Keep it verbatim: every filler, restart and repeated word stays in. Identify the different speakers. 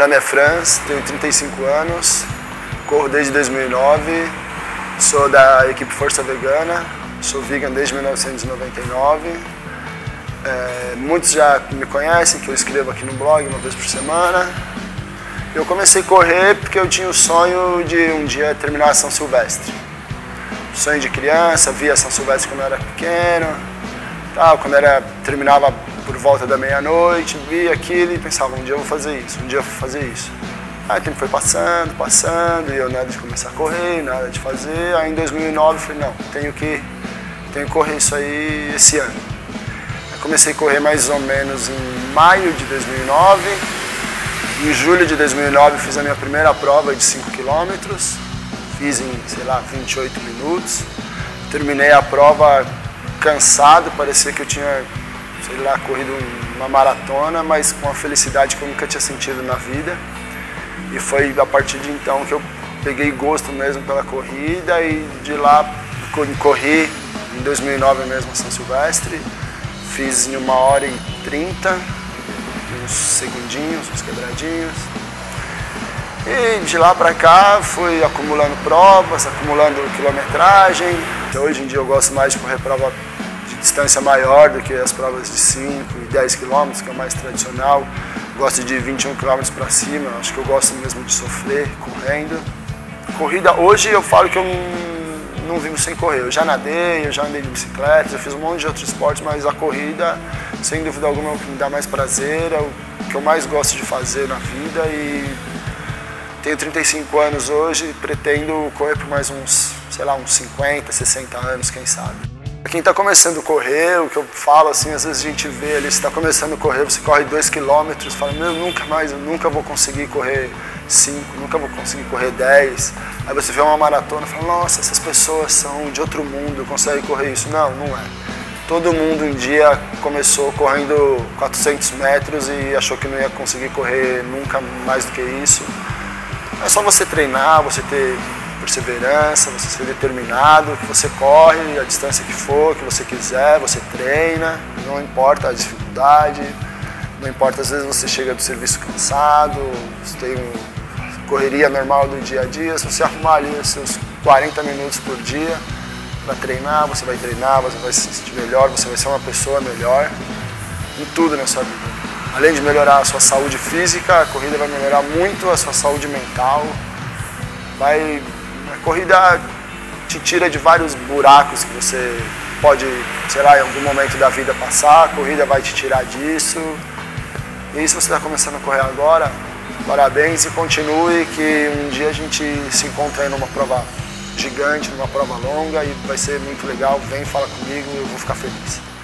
Speaker 1: nome é Franz, tenho trinta e cinco anos, corro desde dois mil e nove, sou da equipe Força Vegana, sou vegan desde mil novecentos e noventa e nove. É, muitos já me conhecem, que eu escrevo aqui no blog uma vez por semana. Eu comecei a correr porque eu tinha o sonho de um dia terminar a São Silvestre. Sonho de criança, via São Silvestre quando eu era pequeno, tal, quando era, terminava por volta da meia-noite, via aquilo e pensava, um dia eu vou fazer isso, um dia eu vou fazer isso. Aí o tempo foi passando, passando, e eu nada de começar a correr, nada de fazer. Aí em dois mil e nove eu falei, não, tenho que, tenho que correr isso aí esse ano. Aí comecei a correr mais ou menos em maio de dois mil e nove. Em julho de dois mil e nove fiz a minha primeira prova de cinco quilômetros. Fiz em, sei lá, vinte e oito minutos. Terminei a prova cansado, parecia que eu tinha, sei lá, corrido uma maratona, mas com uma felicidade que eu nunca tinha sentido na vida. E foi a partir de então que eu peguei gosto mesmo pela corrida e de lá corri em dois mil e nove mesmo a São Silvestre. Fiz em uma hora e trinta, uns segundinhos, uns quebradinhos. E de lá pra cá fui acumulando provas, acumulando quilometragem. Então, hoje em dia eu gosto mais de correr prova de distância maior do que as provas de cinco e dez quilômetros, que é o mais tradicional. Gosto de vinte e um quilômetros para cima, acho que eu gosto mesmo de sofrer correndo. Corrida, hoje eu falo que eu não, não vivo sem correr. Eu já nadei, eu já andei de bicicleta, eu fiz um monte de outros esportes, mas a corrida, sem dúvida alguma, é o que me dá mais prazer, é o que eu mais gosto de fazer na vida. E tenho trinta e cinco anos hoje e pretendo correr por mais uns, sei lá, uns cinquenta, sessenta anos, quem sabe. Quem está começando a correr, o que eu falo assim, às vezes a gente vê ali, você está começando a correr, você corre dois quilômetros, fala, meu, nunca mais, eu nunca vou conseguir correr cinco, nunca vou conseguir correr dez. Aí você vê uma maratona e fala, nossa, essas pessoas são de outro mundo, conseguem correr isso. Não, não é. Todo mundo um dia começou correndo quatrocentos metros e achou que não ia conseguir correr nunca mais do que isso. É só você treinar, você ter perseverança, você ser determinado, que você corre a distância que for, que você quiser, você treina, não importa a dificuldade, não importa, às vezes você chega do serviço cansado, você tem uma correria normal do dia a dia, se você arrumar ali os seus quarenta minutos por dia para treinar, você vai treinar, você vai se sentir melhor, você vai ser uma pessoa melhor em tudo na sua vida. Além de melhorar a sua saúde física, a corrida vai melhorar muito a sua saúde mental, vai... A corrida te tira de vários buracos que você pode, sei lá, em algum momento da vida passar, a corrida vai te tirar disso. E se você está começando a correr agora, parabéns e continue, que um dia a gente se encontra aí numa prova gigante, numa prova longa e vai ser muito legal. Vem, fala comigo, eu vou ficar feliz.